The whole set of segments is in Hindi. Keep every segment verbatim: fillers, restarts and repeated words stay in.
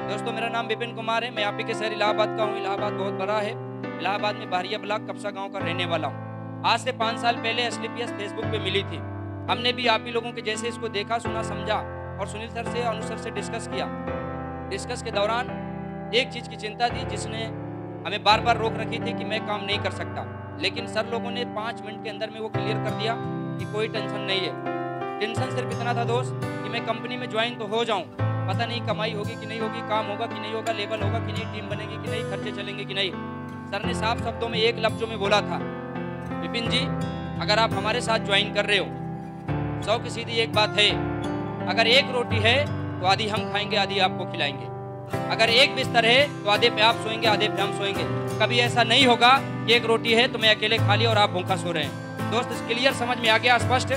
दोस्तों मेरा नाम विपिन कुमार है, मैं आप ही के शहर इलाहाबाद का हूँ। इलाहाबाद बहुत बड़ा है। इलाहाबाद में बाहरिया ब्लॉक कपसा गांव का रहने वाला हूँ। आज से पाँच साल पहले एसलीपीएस फेसबुक पे मिली थी। हमने भी आप ही लोगों के जैसे इसको देखा, सुना, समझा और सुनील सर से, अनु सर से डिस्कस किया। डिस्कस के दौरान एक चीज़ की चिंता थी जिसने हमें बार बार रोक रखी थी कि मैं काम नहीं कर सकता, लेकिन सर लोगों ने पाँच मिनट के अंदर में वो क्लियर कर दिया कि कोई टेंशन नहीं है। टेंशन सिर्फ इतना था दोस्त कि मैं कंपनी में ज्वाइन तो हो जाऊँ, पता नहीं कमाई होगी कि नहीं होगी, काम होगा कि नहीं होगा, लेवल होगा कि नहीं, टीम बनेगी कि नहीं, खर्चे चलेंगे कि नहीं। सर ने साफ शब्दों में एक लफ्जों में बोला था, विपिन जी अगर आप हमारे साथ ज्वाइन कर रहे हो, सौ की सीधी एक बात है, अगर एक रोटी है तो आधी हम खाएंगे, आधी आपको खिलाएंगे। अगर एक बिस्तर है तो आधे पे आप सोएंगे, आधे पे हम सोएंगे। कभी ऐसा नहीं होगा कि एक रोटी है तो मैं अकेले खा लिया और आप भूखा सो रहे हैं। दोस्त क्लियर समझ में आ गया, स्पष्ट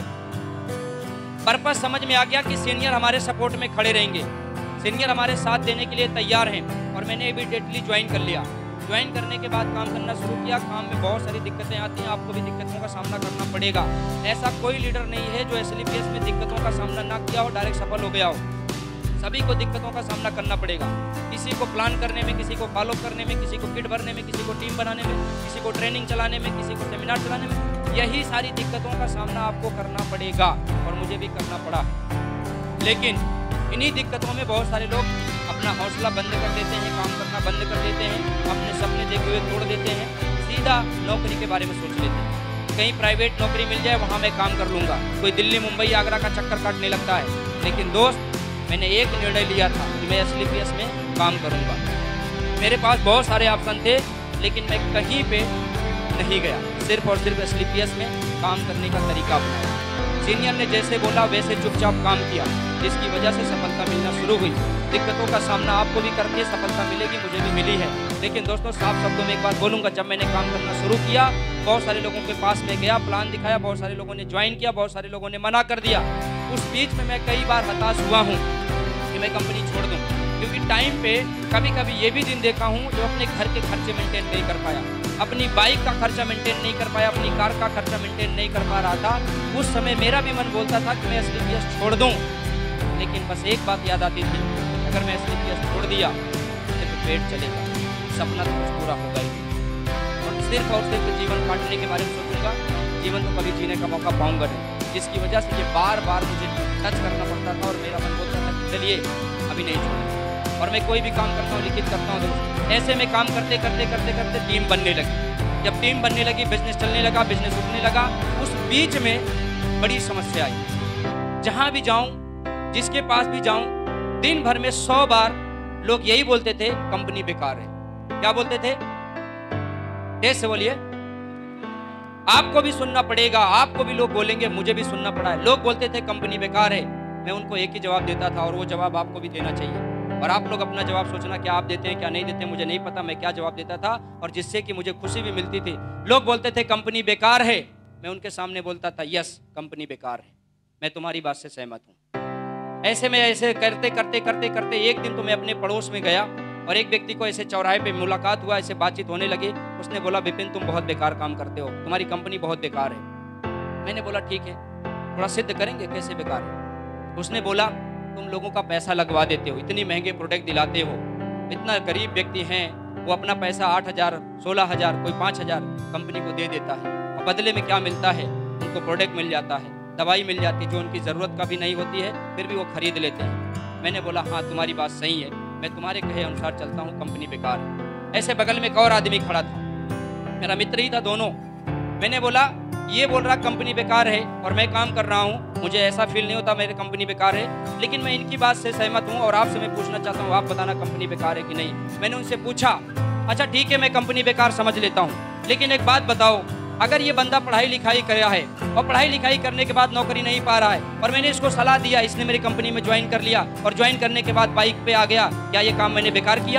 पर्पस समझ में आ गया कि सीनियर हमारे सपोर्ट में खड़े रहेंगे, सीनियर हमारे साथ देने के लिए तैयार हैं। और मैंने इमीडिएटली ज्वाइन कर लिया। ज्वाइन करने के बाद काम करना शुरू किया। काम में बहुत सारी दिक्कतें आती हैं, आपको भी दिक्कतों का सामना करना पड़ेगा। ऐसा कोई लीडर नहीं है जो एसलीपीएस में दिक्कतों का सामना ना किया हो, डायरेक्ट सफल हो गया हो। सभी को दिक्कतों का सामना करना पड़ेगा। किसी को प्लान करने में, किसी को फॉलो करने में, किसी को किट भरने में, किसी को टीम बनाने में, किसी को ट्रेनिंग चलाने में, किसी को सेमिनार चलाने में, यही सारी दिक्कतों का सामना आपको करना पड़ेगा और मुझे भी करना पड़ा। लेकिन इन्हीं दिक्कतों में बहुत सारे लोग अपना हौसला बंद कर देते हैं, काम करना बंद कर देते हैं, अपने सपने देखे हुए तोड़ देते हैं, सीधा नौकरी के बारे में सोच लेते हैं। कहीं प्राइवेट नौकरी मिल जाए वहाँ मैं काम कर लूँगा। कोई दिल्ली, मुंबई, आगरा का चक्कर काटने लगता है। लेकिन दोस्त मैंने एक निर्णय लिया था कि मैं एसलीपीएस में काम करूँगा। मेरे पास बहुत सारे ऑप्शन थे लेकिन मैं कहीं पे नहीं गया, सिर्फ और सिर्फ एसलीपीएस में काम करने का तरीका अपनाया। सीनियर ने जैसे बोला वैसे चुपचाप काम किया, जिसकी वजह से सफलता मिलना शुरू हुई। दिक्कतों का सामना आपको भी करके सफलता मिलेगी, मुझे भी मिली है। लेकिन दोस्तों साफ शब्दों में एक बात बोलूँगा, जब मैंने काम करना शुरू किया बहुत सारे लोगों के पास में गया, प्लान दिखाया, बहुत सारे लोगों ने ज्वाइन किया, बहुत सारे लोगों ने मना कर दिया। उस बीच में मैं कई बार हताश हुआ हूँ कि मैं कंपनी छोड़ दूँ, क्योंकि टाइम पे कभी कभी ये भी दिन देखा हूँ जो अपने घर के खर्चे मेंटेन नहीं कर पाया, अपनी बाइक का खर्चा मेंटेन नहीं कर पाया, अपनी कार का खर्चा मेंटेन नहीं कर पा रहा था। उस समय मेरा भी मन बोलता था कि मैं एसलीपीएस छोड़ दूँ, लेकिन बस एक बात याद आती थी, अगर मैं एसलीपीएस छोड़ दिया तो पेट चलेगा, सपना तो कुछ पूरा होगा ही। और सिर्फ और सिर्फ जीवन काटने के बारे में सोचूंगा, जीवन तो कभी जीने का मौका पाऊंगा नहीं, जिसकी वजह से ये बार बार मुझे टच करना पड़ता था और मेरा मन बोलता था कि चलिए अभी नहीं छोड़ेंगे। और मैं कोई भी काम करता हूँ, लिखित करता हूँ दोस्त, ऐसे में काम करते करते करते करते टीम बनने लगी। जब टीम बनने लगी, बिजनेस चलने लगा, बिजनेस उठने लगा। उस बीच में बड़ी समस्या आई। जहाँ भी जाऊँ, जिसके पास भी जाऊँ, दिन भर में सौ बार लोग यही बोलते थे कंपनी बेकार है। क्या बोलते थे? तेज से बोलिए। आपको भी सुनना पड़ेगा, आपको भी लोग बोलेंगे, मुझे भी सुनना पड़ा है। लोग बोलते थे कंपनी बेकार है, मैं उनको एक ही जवाब देता था और वो जवाब आपको भी देना चाहिए। और आप लोग अपना जवाब सोचना, क्या आप देते हैं क्या नहीं देते, मुझे नहीं पता मैं क्या जवाब देता था और जिससे कि मुझे खुशी भी मिलती थी। लोग बोलते थे कंपनी बेकार है, मैं उनके सामने बोलता था यस कंपनी बेकार है, मैं तुम्हारी बात से सहमत हूँ। ऐसे में ऐसे करते करते करते करते एक दिन तो मैं अपने पड़ोस में गया और एक व्यक्ति को ऐसे चौराहे पे मुलाकात हुआ, ऐसे बातचीत होने लगी। उसने बोला विपिन तुम बहुत बेकार काम करते हो, तुम्हारी कंपनी बहुत बेकार है। मैंने बोला ठीक है, थोड़ा सिद्ध करेंगे कैसे बेकार है। उसने बोला तुम लोगों का पैसा लगवा देते हो, इतनी महंगे प्रोडक्ट दिलाते हो, इतना गरीब व्यक्ति हैं, वो अपना पैसा आठ हजार सोलह हजार कोई पाँच हजार कंपनी को दे देता है और बदले में क्या मिलता है, उनको प्रोडक्ट मिल जाता है, दवाई मिल जाती है जो उनकी ज़रूरत का भी नहीं होती है, फिर भी वो खरीद लेते हैं। मैंने बोला हाँ तुम्हारी बात सही है, मैं तुम्हारे कहे अनुसार चलता हूँ, कंपनी बेकार है। ऐसे बगल में एक और आदमी खड़ा था, मेरा मित्र ही था दोनों। मैंने बोला ये बोल रहा कंपनी बेकार है और मैं काम कर रहा हूँ, मुझे ऐसा फील नहीं होता मेरी कंपनी बेकार है, लेकिन मैं इनकी बात से सहमत हूँ और आपसे मैं पूछना चाहता हूँ, आप बताना कंपनी बेकार है कि नहीं। मैंने उनसे पूछा अच्छा ठीक है मैं कंपनी बेकार समझ लेता हूँ, लेकिन एक बात बताओ, अगर ये बंदा पढ़ाई लिखाई कराया है और पढ़ाई लिखाई करने के बाद नौकरी नहीं पा रहा है और मैंने इसको सलाह दिया, इसने मेरी कंपनी में ज्वाइन कर लिया और ज्वाइन करने के बाद बाइक पे आ गया, क्या ये काम मैंने बेकार किया?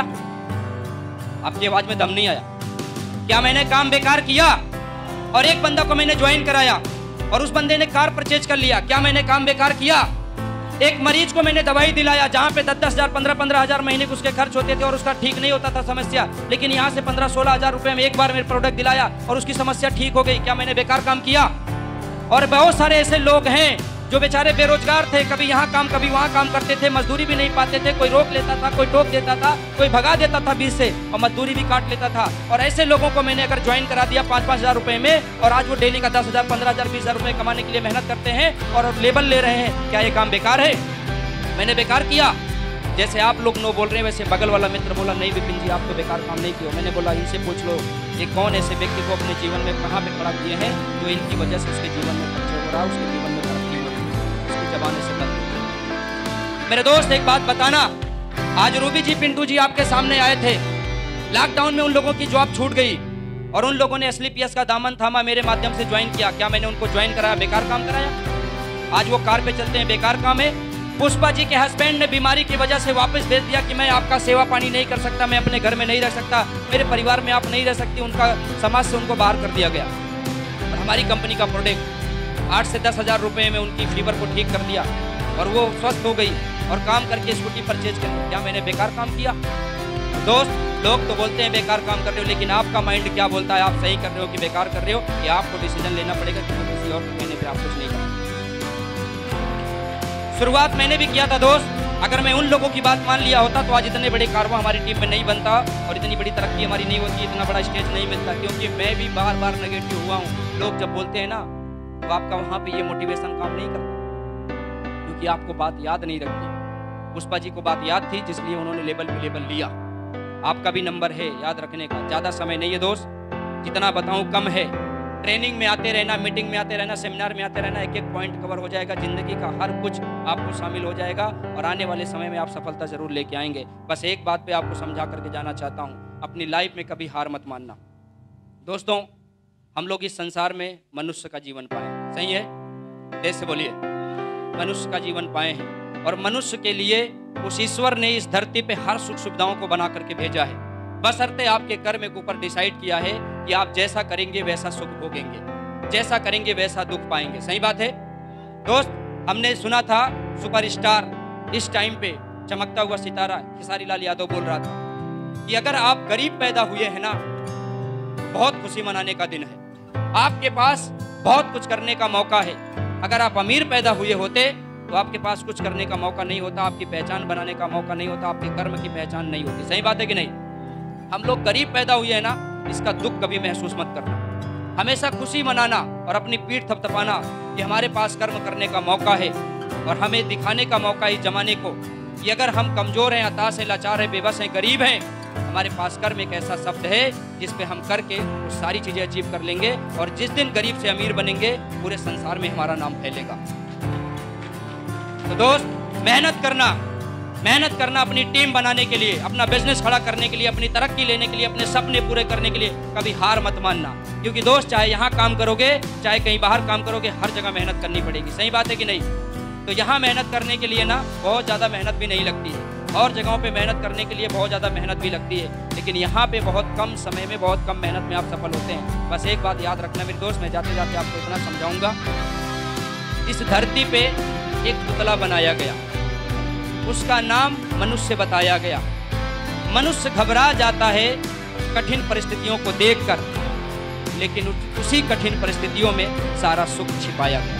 आपकी आवाज में दम नहीं आया। क्या मैंने काम बेकार किया? और एक बंदा को मैंने ज्वाइन कराया और उस बंदे ने कार परचेज कर लिया, क्या मैंने काम बेकार किया? एक मरीज को मैंने दवाई दिलाया जहाँ पे दस दस हजार पंद्रह पंद्रह हजार महीने के उसके खर्च होते थे और उसका ठीक नहीं होता था समस्या, लेकिन यहाँ से पंद्रह सोलह हजार रुपए में एक बार मेरे प्रोडक्ट दिलाया और उसकी समस्या ठीक हो गई, क्या मैंने बेकार काम किया? और बहुत सारे ऐसे लोग हैं जो बेचारे बेरोजगार थे, कभी यहाँ काम कभी वहाँ काम करते थे, मजदूरी भी नहीं पाते थे, कोई रोक लेता था, कोई टोक देता था, कोई भगा देता था बीच से और मजदूरी भी काट लेता था। और ऐसे लोगों को मैंने अगर ज्वाइन करा दिया पाँच पाँच हजार रुपए में, और आज वो डेली का दस हजार पंद्रह हजार बीस हजार रुपए कमाने के लिए मेहनत करते हैं और लेबल ले रहे हैं, क्या ये काम बेकार है? मैंने बेकार किया? जैसे आप लोग नो बोल रहे हैं, वैसे बगल वाला मित्र बोला नहीं विपिन जी, आप तो बेकार काम नहीं किया। मैंने बोला इनसे पूछ लो, ये कौन ऐसे व्यक्ति को अपने जीवन में कहाँ पे खड़ा किए हैं जो इनकी वजह से उसके जीवन में खर्च हो रहा है, उसके जीवन में तरक्की हो रही है, उसकी जबान से बंद। मेरे दोस्त एक बात बताना, आज रूबी जी पिंटू जी आपके सामने आए थे, लॉकडाउन में उन लोगों की जॉब छूट गई और उन लोगों ने एसलीपीएस का दामन थामा, मेरे माध्यम से ज्वाइन किया। क्या मैंने उनको ज्वाइन कराया? बेकार काम कराया? आज वो कार पे चलते हैं, बेकार काम है? पुष्पा जी के हस्बैंड ने बीमारी की वजह से वापस भेज दिया कि मैं आपका सेवा पानी नहीं कर सकता, मैं अपने घर में नहीं रह सकता, मेरे परिवार में आप नहीं रह सकती, उनका समाज से उनको बाहर कर दिया गया। और हमारी कंपनी का प्रोडक्ट आठ से दस हजार रुपये में उनकी फीवर को ठीक कर दिया और वो स्वस्थ हो गई और काम करके स्कूटी परचेज कर। क्या मैंने बेकार काम किया? दोस्त, लोग तो बोलते हैं बेकार काम कर रहे हो, लेकिन आपका माइंड क्या बोलता है? आप सही कर रहे हो कि बेकार कर रहे हो? ये आपको डिसीजन लेना पड़ेगा कि किसी और महीने पे आप कुछ नहीं करें। शुरुआत मैंने भी किया था दोस्त, अगर मैं उन लोगों की बात मान लिया होता तो आज इतने बड़े कारवां हमारी टीम में नहीं बनता और इतनी बड़ी तरक्की हमारी नहीं होती, इतना बड़ा स्टेज नहीं मिलता, क्योंकि मैं भी बार बार नेगेटिव हुआ हूँ। लोग जब बोलते हैं ना तो आपका वहाँ पे ये मोटिवेशन काम नहीं करता, क्योंकि आपको बात याद नहीं रखती। पुष्पा जी को बात याद थी, जिसलिए उन्होंने लेबल पे लेबल लिया। आपका भी नंबर है याद रखने का, ज़्यादा समय नहीं है दोस्त, जितना बताऊँ कम है। ट्रेनिंग में आते रहना, मीटिंग में आते रहना, सेमिनार में आते रहना, एक एक पॉइंट कवर हो जाएगा, जिंदगी का हर कुछ आपको शामिल हो जाएगा और आने वाले समय में आप सफलता जरूर लेके आएंगे। बस एक बात पे आपको समझा करके जाना चाहता हूँ, अपनी लाइफ में कभी हार मत मानना। दोस्तों, हम लोग इस संसार में मनुष्य का जीवन पाए, सही है? देश से बोलिए, मनुष्य का जीवन पाए हैं और मनुष्य के लिए उस ईश्वर ने इस धरती पे हर सुख सुविधाओं को बना करके भेजा है, बशर्ते आपके कर्म के ऊपर डिसाइड किया है कि आप जैसा करेंगे वैसा सुख भोगेंगे, जैसा करेंगे वैसा दुख पाएंगे। सही बात है दोस्त? हमने सुना था सुपरस्टार इस टाइम पे चमकता हुआ सितारा खेसारी लाल यादव बोल रहा था कि अगर आप गरीब पैदा हुए हैं ना, बहुत खुशी मनाने का दिन है, आपके पास बहुत कुछ करने का मौका है। अगर आप अमीर पैदा हुए होते तो आपके पास कुछ करने का मौका नहीं होता, आपकी पहचान बनाने का मौका नहीं होता, आपके कर्म की पहचान नहीं होती। सही बात है कि नहीं? हम लोग गरीब पैदा हुए हैं ना, इसका दुख कभी महसूस मत करना, हमेशा खुशी मनाना और अपनी पीठ थपथपाना कि हमारे पास कर्म करने का मौका है और हमें दिखाने का मौका इस जमाने को कि अगर हम कमजोर हैं, हताश हैं, लाचार हैं, बेबस हैं, गरीब हैं, हमारे पास कर्म एक ऐसा शब्द है जिस पे हम करके वो सारी चीजें अचीव कर लेंगे और जिस दिन गरीब से अमीर बनेंगे पूरे संसार में हमारा नाम फैलेगा। तो दोस्त, मेहनत करना, मेहनत करना अपनी टीम बनाने के लिए, अपना बिजनेस खड़ा करने के लिए, अपनी तरक्की लेने के लिए, अपने सपने पूरे करने के लिए कभी हार मत मानना। क्योंकि दोस्त, चाहे यहाँ काम करोगे चाहे कहीं बाहर काम करोगे, हर जगह मेहनत करनी पड़ेगी। सही बात है कि नहीं? तो यहाँ मेहनत करने के लिए ना बहुत ज़्यादा मेहनत भी नहीं लगती है, और जगहों पे मेहनत करने के लिए बहुत ज़्यादा मेहनत भी लगती है, लेकिन यहाँ पे बहुत कम समय में बहुत कम मेहनत में आप सफल होते हैं। बस एक बात याद रखना मेरे दोस्त, मैं जाते जाते आपको इतना समझाऊंगा, इस धरती पे एक पुतला बनाया गया, उसका नाम मनुष्य बताया गया। मनुष्य घबरा जाता है कठिन परिस्थितियों को देखकर, लेकिन उसी कठिन परिस्थितियों में सारा सुख छिपाया गया।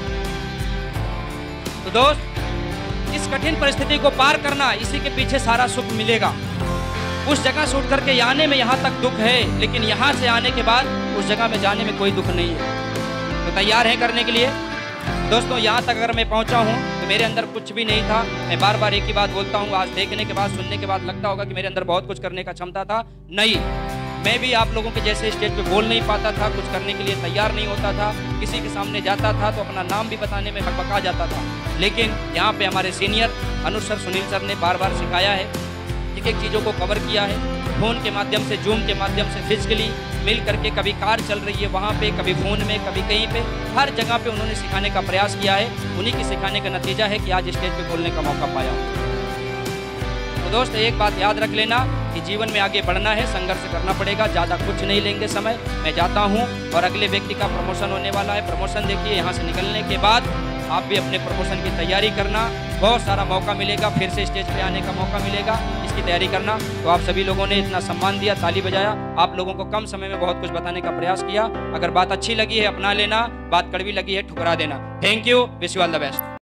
तो दोस्त, इस कठिन परिस्थिति को पार करना, इसी के पीछे सारा सुख मिलेगा। उस जगह से उठ करके आने में यहाँ तक दुख है, लेकिन यहाँ से आने के बाद उस जगह में जाने में कोई दुख नहीं है। तो तैयार हैं करने के लिए? दोस्तों, यहाँ तक अगर मैं पहुँचा हूँ तो मेरे अंदर कुछ भी नहीं था। मैं बार बार एक ही बात बोलता हूँ, आज देखने के बाद, सुनने के बाद लगता होगा कि मेरे अंदर बहुत कुछ करने का क्षमता था। नहीं, मैं भी आप लोगों के जैसे स्टेज पे बोल नहीं पाता था, कुछ करने के लिए तैयार नहीं होता था, किसी के सामने जाता था तो अपना नाम भी बताने में हकबका जाता था। लेकिन यहाँ पे हमारे senior Anuj sir, Sunil sir ने बार बार सिखाया है, एक एक चीज़ों को कवर किया है, फ़ोन के माध्यम से, जूम के माध्यम से, फिजिकली मिल करके, कभी कार चल रही है वहाँ पे, कभी फ़ोन में, कभी कहीं पे, हर जगह पे उन्होंने सिखाने का प्रयास किया है। उन्हीं के सिखाने का नतीजा है कि आज स्टेज पे बोलने का मौका पाया हूँ। तो दोस्त, एक बात याद रख लेना कि जीवन में आगे बढ़ना है, संघर्ष करना पड़ेगा, ज़्यादा कुछ नहीं लेंगे समय। मैं जाता हूँ और अगले व्यक्ति का प्रमोशन होने वाला है। प्रमोशन देखिए, यहाँ से निकलने के बाद आप भी अपने प्रमोशन की तैयारी करना, बहुत सारा मौका मिलेगा, फिर से स्टेज पे आने का मौका मिलेगा, इसकी तैयारी करना। तो आप सभी लोगों ने इतना सम्मान दिया, ताली बजाया, आप लोगों को कम समय में बहुत कुछ बताने का प्रयास किया। अगर बात अच्छी लगी है अपना लेना, बात कड़वी लगी है ठुकरा देना। Thank you, wish you all the best.